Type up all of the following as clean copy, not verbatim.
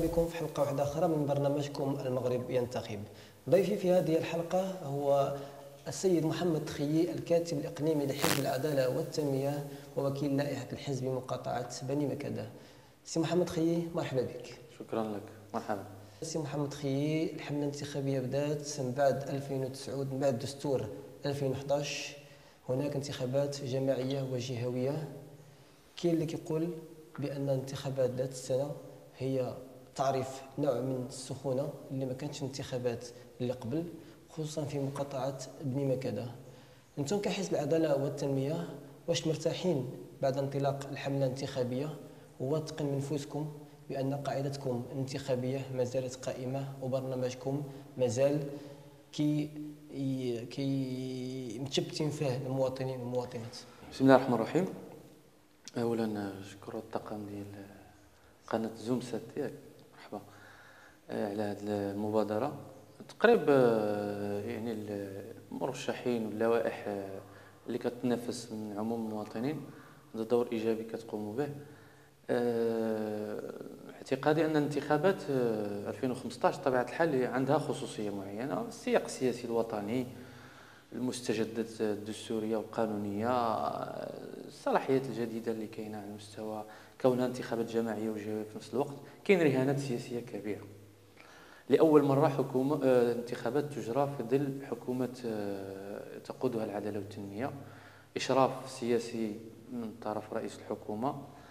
بكم في حلقة واحدة أخرى من برنامجكم المغرب ينتخب. ضيفي في هذه الحلقة هو السيد محمد خيي، الكاتب الإقليمي لحزب العدالة والتنمية ووكيل لائحة الحزب بمقاطعة بني مكدة. سي محمد خيي، مرحبا بك. شكرا لك، مرحبا. سي محمد خيي، الحملة الانتخابية بدات من بعد 2009، من بعد دستور 2011. هناك انتخابات جماعية وجهوية. كاين اللي كيقول بأن الانتخابات ذات السنة هي تعرف نوع من السخونة اللي ما كانتش الانتخابات اللي قبل، خصوصا في مقاطعة بني مكدة. انتم كحزب العدالة والتنمية واش مرتاحين بعد انطلاق الحملة الانتخابية، وواثقين من نفوسكم بأن قاعدتكم الانتخابية ما زالت قائمة وبرنامجكم مازال كي متشبتين فيه المواطنين والمواطنات؟ بسم الله الرحمن الرحيم. اولا نشكر الطاقم ديال قناه زوم سات ديالك، مرحبا، على هذه المبادره. تقريب يعني المرشحين واللوائح اللي كتنافس من عموم المواطنين، هذا دور ايجابي كتقوموا به. اعتقادي ان انتخابات 2015 طبيعه الحال عندها خصوصيه معينه، السياق السياسي الوطني، المستجدات الدستوريه والقانونيه، الصلاحيات الجديده اللي كاينه على مستوى كونها انتخابات جماعيه وجهويه في نفس الوقت، كاين رهانات سياسيه كبيره. لاول مره حكومه انتخابات تجرى في ظل حكومه تقودها العداله والتنميه، اشراف سياسي من طرف رئيس الحكومه.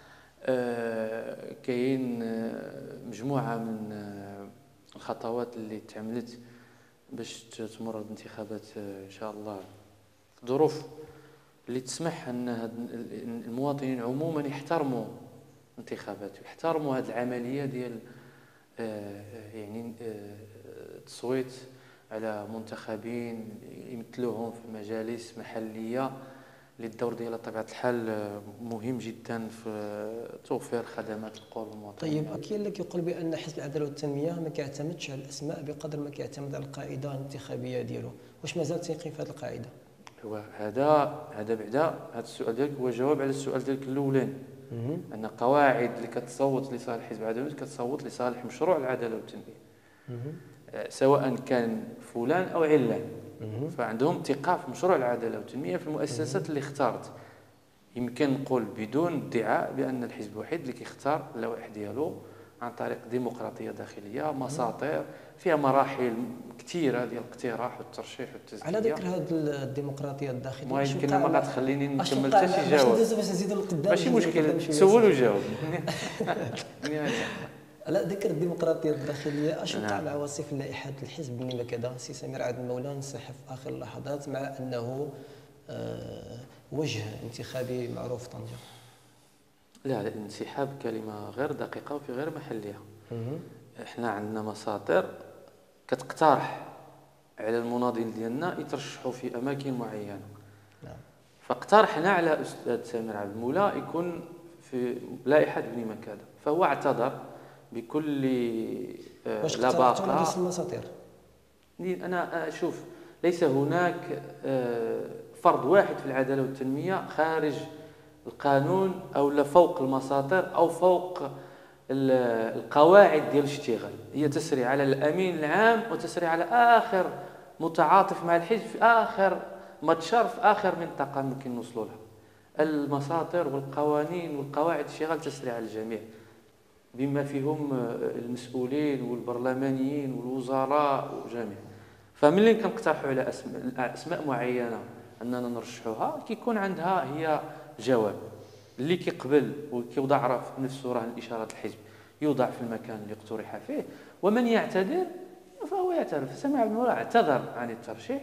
كاين مجموعه من الخطوات اللي تعملت باش تمر الانتخابات ان شاء الله، ظروف اللي تسمح ان المواطنين عموما يحترموا الانتخابات ويحترموا هذه العمليه ديال يعني التصويت على منتخبين يمثلوهم في مجالس محليه، اللي الدور ديالها طبيعه الحال مهم جدا في توفير خدمات القرب المواطنين. طيب، كاين اللي كيقول بان حزب العداله والتنميه ما كيعتمدش على الاسماء بقدر ما كيعتمد على القاعده الانتخابيه ديالو، واش مازال تيقين في هذه القاعده؟ هو هذا بعدا هذا السؤال ديالك هو جواب على السؤال ديالك الاولاني، ان قواعد اللي كتصوت لصالح حزب العداله كتصوت لصالح مشروع العداله والتنميه، سواء كان فلان او علان، فعندهم ثقه في مشروع العداله والتنميه في المؤسسات اللي اختارت. يمكن نقول بدون ادعاء بان الحزب الوحيد اللي كيختار اللوائح ديالو عن طريق ديمقراطيه داخليه، مساطير فيها مراحل كثيره ديال الاقتراح والترشيح والتزكيه. على ذكر هذه الديمقراطيه الداخليه، ما يمكن ما غتخليني نكمل حتى شي باش جواب، ندوزو باش نزيدو لقدام، ماشي مشكل، سول وجاوب. على ذكر الديمقراطيه الداخليه، اش وقع مع وصيف اللائحه الحزب بني مكدة سي سمير عبد المولى انسحب في اخر اللحظات مع انه وجه انتخابي معروف في طنجة؟ لا، الانسحاب كلمه غير دقيقه وفي غير محلها. احنا عندنا مصادر كتقترح على المناضلين ديالنا يترشحوا في اماكن معينه. نعم. فاقترحنا على الاستاذ سمير عبد المولى يكون في لائحه بني مكدة، فهو اعتذر بكل واش لباقه. اقترحتوا على رئيس المساطير؟ انا اشوف ليس هناك فرد واحد في العداله والتنميه خارج القانون او لا فوق المساطر او فوق القواعد ديال الاشتغال. هي تسري على الامين العام وتسري على اخر متعاطف مع الحزب في اخر متشر في اخر منطقه ممكن نوصلوا لها. المساطر والقوانين والقواعد الاشتغال تسري على الجميع بما فيهم المسؤولين والبرلمانيين والوزراء وجميع. فملي كنقترحوا على اسماء معينه اننا نرشحوها، كيكون عندها هي جواب اللي كيقبل وكيوضع في نفسه رهن اشارات الحزب يوضع في المكان اللي اقترح فيه، ومن يعتذر فهو يعترف. سمير عبد المولى اعتذر عن الترشيح،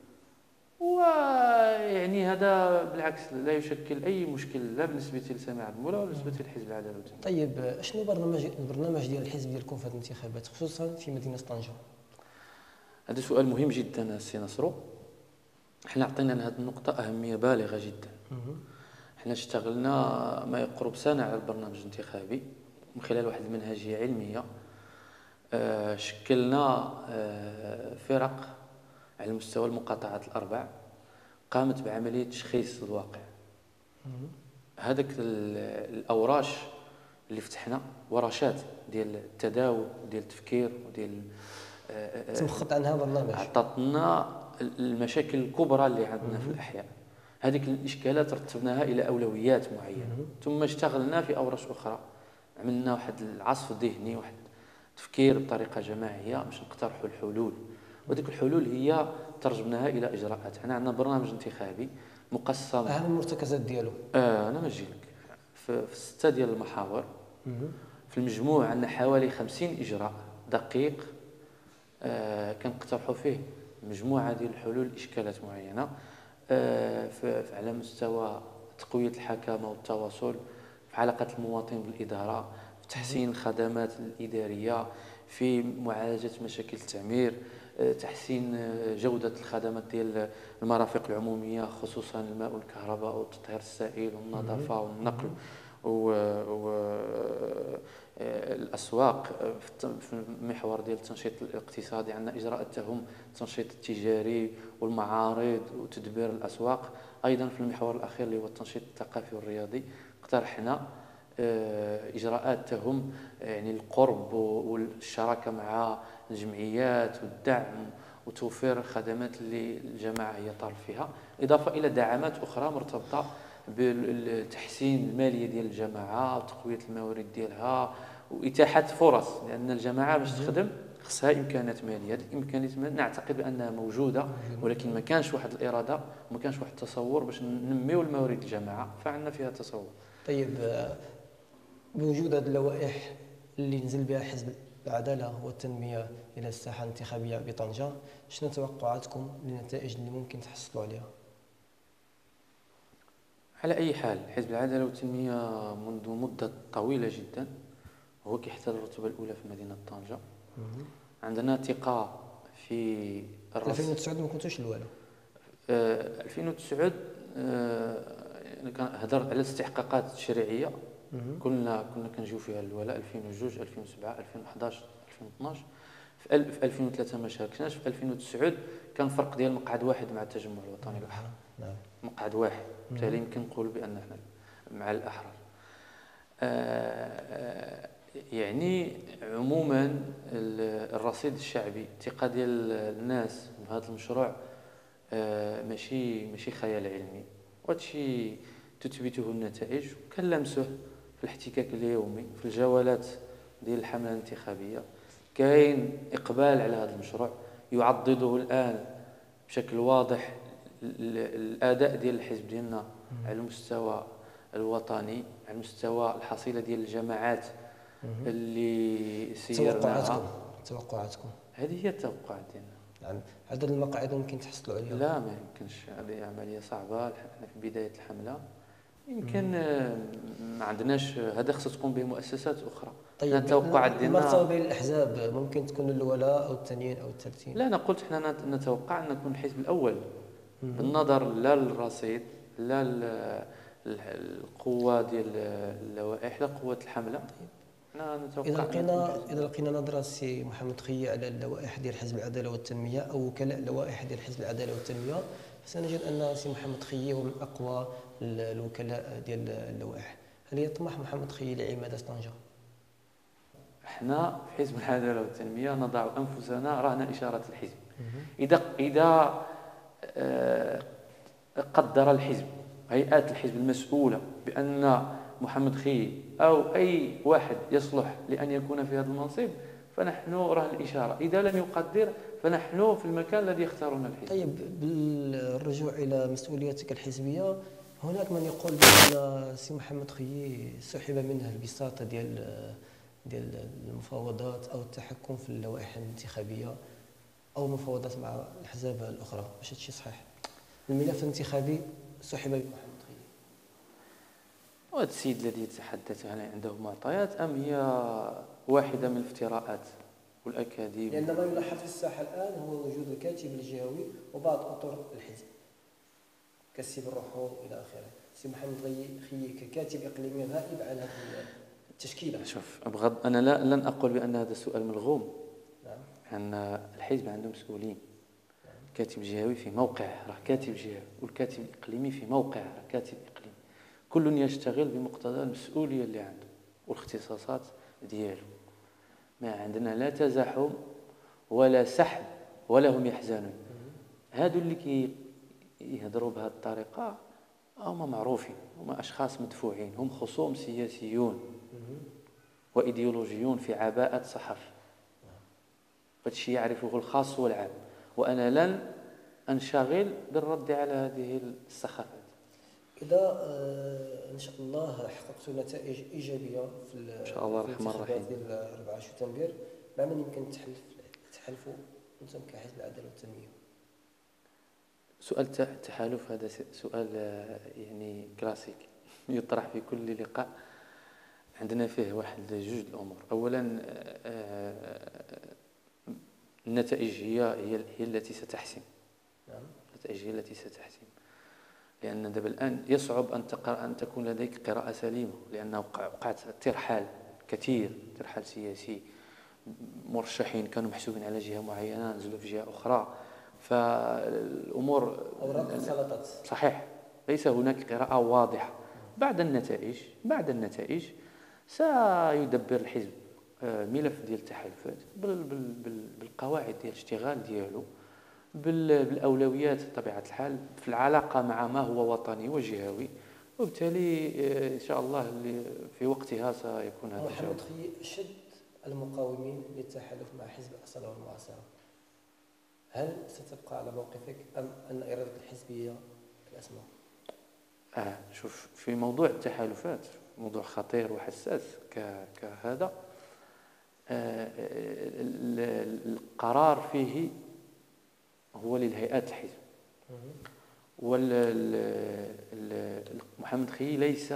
ويعني هذا بالعكس لا يشكل اي مشكل لا بالنسبه لسمير عبد المولى ولا بالنسبه لحزب العداله والتنميه. طيب، شنو البرنامج ديال الحزب ديالكم في هذه الانتخابات خصوصا في مدينه طنجة؟ هذا سؤال مهم جدا السي نصرو. احنا عطينا لهذه النقطه اهميه بالغه جدا. احنا اشتغلنا ما يقرب سنه على البرنامج الانتخابي من خلال واحد المنهجيه علميه. شكلنا فرق على مستوى المقاطعات الاربع قامت بعمليه تشخيص الواقع. هذاك الاوراش اللي فتحنا ورشات ديال التداول ديال التفكير وديال تمخط عنها برنامج عطاتنا المشاكل الكبرى اللي عندنا في الأحياء. هذيك الإشكالات رتبناها إلى أولويات معينة، ثم اشتغلنا في أورش أخرى، عملنا واحد العصف ذهني، واحد تفكير بطريقة جماعية باش نقترحوا الحلول، وديك الحلول هي ترجمناها إلى إجراءات. حنا عندنا برنامج انتخابي مقسم. أهم المرتكزات ديالو أنا نجي لك في 6 ديال المحاور. في المجموع عندنا حوالي 50 إجراء دقيق كنقترحوا فيه مجموعة ديال الحلول لإشكالات معينة، على مستوى تقوية الحكامة والتواصل، في علاقة المواطن بالإدارة، في تحسين الخدمات الإدارية، في معالجة مشاكل التعمير، تحسين جودة الخدمات ديال المرافق العمومية، خصوصا الماء والكهرباء والتطهير السائل والنظافة والنقل والأسواق. في المحور ديال التنشيط الاقتصادي عندنا إجراء التهم التنشيط التجاري والمعارض وتدبير الأسواق. أيضا في المحور الأخير اللي هو التنشيط الثقافي والرياضي اقترحنا إجراءات تهم يعني القرب والشراكة مع الجمعيات والدعم وتوفير الخدمات اللي الجماعة هي طرف فيها، إضافة إلى دعامات أخرى مرتبطة بالتحسين المالية ديال الجماعة وتقوية الموارد ديالها وإتاحة فرص، لأن الجماعة باش تخدم خصها إمكانات مالية. هذه الإمكانيات نعتقد بأنها موجودة، ولكن ما كانش واحد الإرادة وما كانش واحد التصور باش ننميو الموارد الجماعة، فعندنا فيها تصور. طيب، بوجود هذه اللوائح اللي نزل بها حزب العدالة والتنمية إلى الساحة الانتخابية بطنجة، شنو توقعاتكم للنتائج اللي ممكن تحصلوا عليها؟ على أي حال حزب العدالة والتنمية منذ مدة طويلة جدا هو كيحتل الرتبة الأولى في مدينة طنجة. عندنا ثقة في 2009 ما كنتوش الوالو. 2009 كنهضر على الاستحقاقات التشريعية، كنا كنجيو فيها الولاء 2002 2007 2011 2012. في 2003 ما شاركناش. في 2009 كان فرق ديال مقعد واحد مع التجمع الوطني الأحرار. مقعد واحد، بالتالي يمكن نقول بأن احنا مع الأحرار. يعني عموما الرصيد الشعبي، الثقة ديال الناس بهذا المشروع ماشي خيال علمي، وهادشي تثبته النتائج وكنلمسوه في الاحتكاك اليومي في الجولات ديال الحملة الانتخابية. كاين إقبال على هذا المشروع يعضده الآن بشكل واضح الأداء ديال الحزب ديالنا على المستوى الوطني، على مستوى الحصيلة ديال الجماعات اللي سيرناها. توقعاتكم هذه هي التوقعات ديالنا. نعم، عدد المقاعد ممكن تحصلوا عليها؟ لا، ما يمكنش، هذه عملية صعبة. احنا في بداية الحملة، يمكن ما عندناش، هذا خصها تقوم به مؤسسات أخرى. طيب، التوقعات ديالنا المرتبة بين الأحزاب ممكن تكون الولاء أو الثانيين أو الثالثين؟ لا، أنا قلت احنا نتوقع أن نكون الحزب الأول بالنظر لا للرصيد لا القوة ديال اللوائح لا قوة الحملة. إذا لقينا نظرة سي محمد خيي على اللوائح ديال حزب العدالة والتنمية أو وكلاء اللوائح ديال حزب العدالة والتنمية، فسنجد أن سي محمد خيي هو من أقوى الوكلاء ديال اللوائح. هل يطمح محمد خيي لعمادة طنجة؟ احنا في حزب العدالة والتنمية نضع أنفسنا رهن إشارة الحزب. إذا قدر الحزب، هيئات الحزب المسؤولة، بأن محمد خيي أو أي واحد يصلح لأن يكون في هذا المنصب، فنحن رهن الإشارة. إذا لم يقدر فنحن في المكان الذي يختارنا الحزب. طيب، بالرجوع إلى مسؤوليتك الحزبية، هناك من يقول بأن سي محمد خيي سحب منه البساطة ديال المفاوضات أو التحكم في اللوائح الانتخابية أو المفاوضات مع الأحزاب الأخرى. واش هادشي صحيح؟ الملف الانتخابي سحب بمحمد خيي. وهذا السيد الذي يتحدث عنده معطيات أم هي واحدة من الافتراءات والأكاذيب؟ لأن ما يلاحظ في الساحة الآن هو وجود الكاتب الجهوي وبعض أطر الحزب كالسي بالروحو إلى آخره. سي محمد خيي ككاتب إقليمي غائب عن هذه التشكيلة. شوف، أنا لن أقول بأن هذا السؤال ملغوم. أن الحزب عنده مسؤولين. الكاتب الجهوي في موقعه راه كاتب جهوي، والكاتب الإقليمي في موقعه راه كاتب إقليمي. كل يشتغل بمقتضى المسؤولية اللي عنده، والاختصاصات ديالو. ما عندنا لا تزاحم ولا سحب ولا هم يحزنون. هادو اللي يهضروا بهذه الطريقه هما معروفين، هما اشخاص مدفوعين، هم خصوم سياسيون وايديولوجيون في عباءه صحفي. هذا الشيء يعرفه الخاص والعام، وانا لن انشغل بالرد على هذه السخافات. إذا إن شاء الله حققت نتائج إيجابية في إن شاء الله الرحمن الرحيم ديال 4 شتنبر، مع من يمكن تحالفوا أنتم كحزب العدالة والتنمية؟ سؤال التحالف هذا سؤال يعني كلاسيك يطرح في كل لقاء. عندنا فيه واحد جوج الأمور. أولا النتائج هي التي ستحسم. نعم. النتائج هي التي ستحسم، لأن دابا الآن يصعب أن تكون لديك قراءة سليمة، لأنه وقعت ترحال كثير، ترحال سياسي، مرشحين كانوا محسوبين على جهة معينة نزلوا في جهة أخرى، فالأمور أوراق اختلطت. صحيح، ليس هناك قراءة واضحة. بعد النتائج سيدبر الحزب ملف ديال التحالفات بالقواعد ديال الاشتغال ديالو، بالأولويات بطبيعة الحال، في العلاقة مع ما هو وطني وجهوي، وبالتالي إن شاء الله في وقتها سيكون هذا الجو. محمد خيي، شد المقاومين للتحالف مع حزب الأصالة والمعاصرة، هل ستبقى على موقفك أم أن إرادة الحزبية الأسمى؟ شوف، في موضوع التحالفات موضوع خطير وحساس كهذا، القرار فيه هو للهيئات الحزب. محمد خيي ليس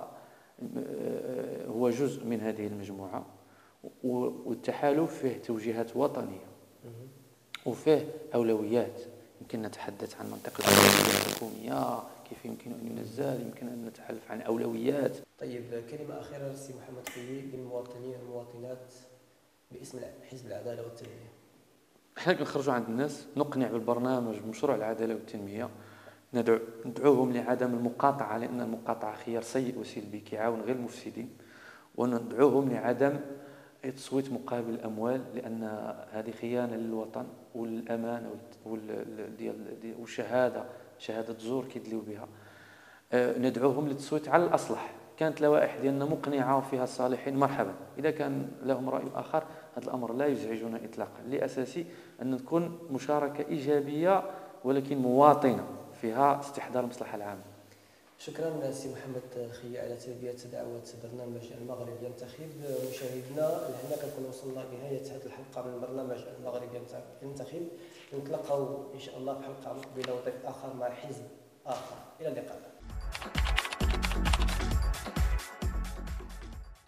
هو جزء من هذه المجموعة، والتحالف فيه توجيهات وطنية وفيه أولويات. يمكن نتحدث عن منطقة الأولويات الحكومية، كيف يمكن أن ينزل، يمكن أن نتحدث عن أولويات. طيب، كلمة أخيرة للسي محمد خيي للمواطنين والمواطنات باسم حزب العدالة والتنمية. احنا كنخرجوا عند الناس، نقنع بالبرنامج مشروع العدالة والتنمية، ندعوهم لعدم المقاطعة، لأن المقاطعة خيار سيء وسلبي كيعاون غير المفسدين، وندعوهم لعدم التصويت مقابل الأموال، لأن هذه خيانة للوطن والأمانة والشهادة، شهادة زور كيدليو بها. ندعوهم للتصويت على الأصلح. كانت لوائح ديالنا مقنعة وفيها الصالحين، مرحبا. إذا كان لهم رأي آخر، هذا الأمر لا يزعجنا إطلاقا، لأساسي أن تكون مشاركة إيجابية ولكن مواطنة فيها استحضار المصلحة العامة. شكرا سي محمد خيي على تلبية دعوة برنامج المغرب ينتخب. مشاهدينا، لهنا كنكون وصلنا لنهاية هذه الحلقة من برنامج المغرب ينتخب. نتلاقاو إن شاء الله في حلقة مقبلة وضيف آخر مع حزب آخر. إلى اللقاء.